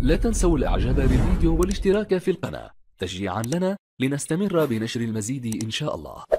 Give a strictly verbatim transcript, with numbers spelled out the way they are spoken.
لا تنسوا الاعجاب بالفيديو والاشتراك في القناة تشجيعا لنا لنستمر بنشر المزيد إن شاء الله.